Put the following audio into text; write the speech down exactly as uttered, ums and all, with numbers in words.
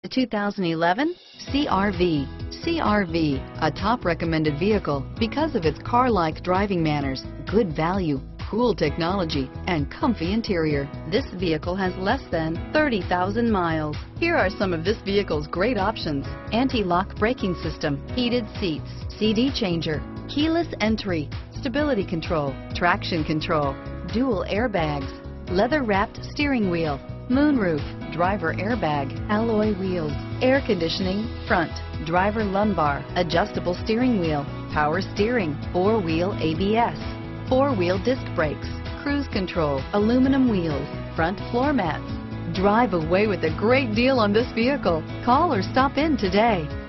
The two thousand eleven C R V. C R V, a top recommended vehicle because of its car-like driving manners, good value, cool technology, and comfy interior. This vehicle has less than thirty thousand miles. Here are some of this vehicle's great options: anti-lock braking system, heated seats, C D changer, keyless entry, stability control, traction control, dual airbags, leather-wrapped steering wheel, moonroof, driver airbag, alloy wheels, air conditioning, front, driver lumbar, adjustable steering wheel, power steering, four-wheel A B S, four-wheel disc brakes, cruise control, aluminum wheels, front floor mats. Drive away with a great deal on this vehicle. Call or stop in today.